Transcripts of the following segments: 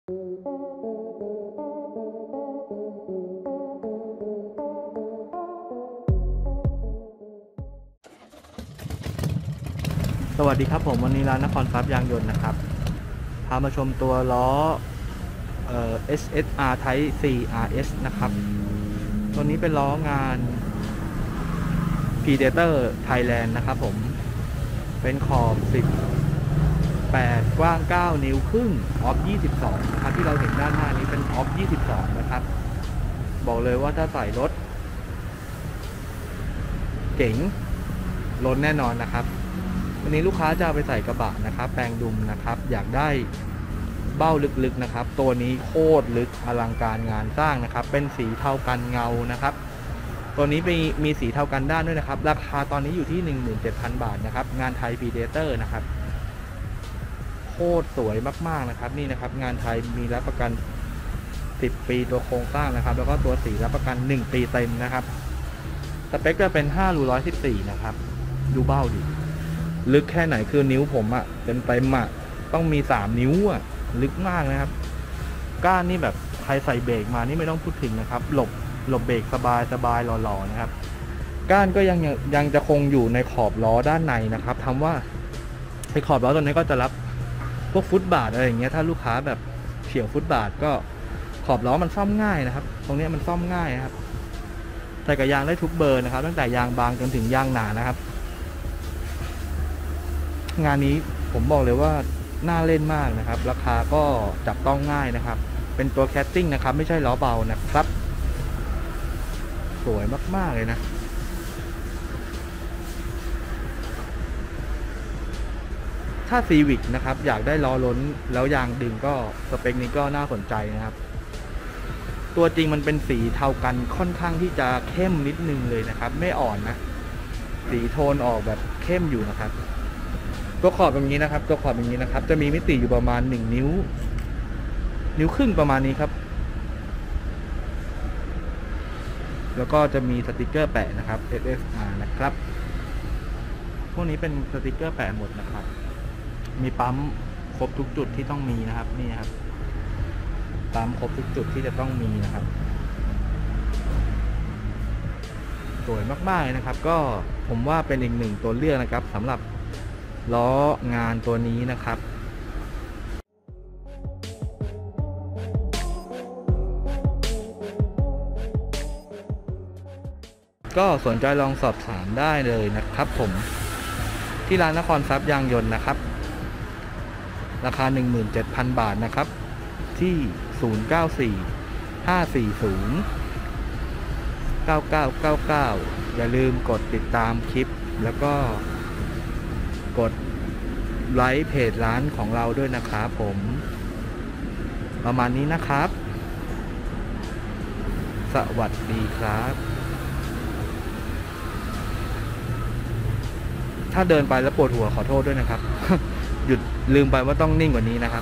สวัสดีครับผมวันนี้ร้านนครทรัพย์ยางยนต์นะครับพามาชมตัวล้อSSR Type C RS นะครับตัวนี้เป็นล้องาน Predator Thailand นะครับผมเป็นขอบ18กว้าง9นิ้วครึ่งออฟ22นะครับที่เราเห็นด้านหน้านี้เป็นออฟ22นะครับบอกเลยว่าถ้าใส่รถเก๋งล้นแน่นอนนะครับวันนี้ลูกค้าจะเอาไปใส่กระบะนะครับแปลงดุมนะครับอยากได้เบ้าลึกๆนะครับตัวนี้โคตรลึกอลังการงานสร้างนะครับเป็นสีเทากันเงานะครับตัวนี้มีสีเทากันด้านด้วยนะครับราคาตอนนี้อยู่ที่ 17,000 บาทนะครับงานไทย Predator นะครับโคตรสวยมากๆนะครับนี่นะครับงานไทยมีรับประกัน10 ปีตัวโครงสร้างนะครับแล้วก็ตัวสีรับประกัน1 ปีเต็มนะครับสเปคจะเป็น5 รู 114นะครับดูเบ้าดิลึกแค่ไหนคือนิ้วผมอะเป็นไปมาต้องมี3 นิ้วอะลึกมากนะครับก้านนี่แบบใครใส่เบรกมานี่ไม่ต้องพูดถึงนะครับหลบเบรกสบายหล่อๆนะครับก้านก็ยังจะคงอยู่ในขอบล้อด้านในนะครับทำว่าในขอบล้อตัวนี้ก็จะรับพวกฟุตบาทอะไรอย่างเงี้ยถ้าลูกค้าแบบเฉี่ยวฟุตบาทก็ขอบล้อมันซ่อมง่ายนะครับตรงนี้มันซ่อมง่ายนะครับใส่กับยางได้ทุกเบอร์นะครับตั้งแต่ยางบางจนถึงยางหนานะครับงานนี้ผมบอกเลยว่าน่าเล่นมากนะครับราคาก็จับต้องง่ายนะครับเป็นตัวแคสติ้งนะครับไม่ใช่ล้อเบานะครับสวยมากๆเลยนะถ้า Civic นะครับอยากได้ล้อล้นแล้วยางดึงก็สเปคนี้ก็น่าสนใจนะครับตัวจริงมันเป็นสีเทากันค่อนข้างที่จะเข้มนิดนึงเลยนะครับไม่อ่อนนะสีโทนออกแบบเข้มอยู่นะครับตัวขอบอย่างนี้นะครับตัวขอบอย่างนี้นะครับจะมีมิติอยู่ประมาณ1 นิ้วครึ่งประมาณนี้ครับแล้วก็จะมีสติกเกอร์แปะนะครับ SSR นะครับพวกนี้เป็นสติกเกอร์แปะหมดนะครับมีปั๊มครบทุกจุดที่ต้องมีนะครับนี่นะครับปั๊มครบทุกจุดที่จะต้องมีนะครับสวยมากๆเลยนะครับก็ผมว่าเป็นอีก1 ตัวเลือกนะครับสำหรับล้องานตัวนี้นะครับก็สนใจลองสอบถามได้เลยนะครับผมที่ร้านนครทรัพย์ยางยนต์นะครับราคา 17,000 บาทนะครับที่0945409999อย่าลืมกดติดตามคลิปแล้วก็กดไลค์เพจร้านของเราด้วยนะครับผมประมาณนี้นะครับสวัสดีครับถ้าเดินไปแล้วปวดหัวขอโทษด้วยนะครับ หยุดลืมไปว่าต้องนิ่งกว่านี้นะครับ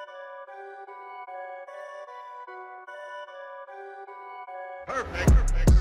Perfect.